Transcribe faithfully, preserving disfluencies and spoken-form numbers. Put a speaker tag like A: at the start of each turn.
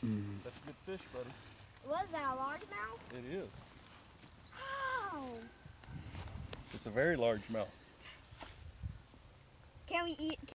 A: Mm.
B: That's a good fish, buddy.
C: Was that a largemouth?
B: It is.
C: Wow.
B: It's a very large mouth.
C: Can we eat?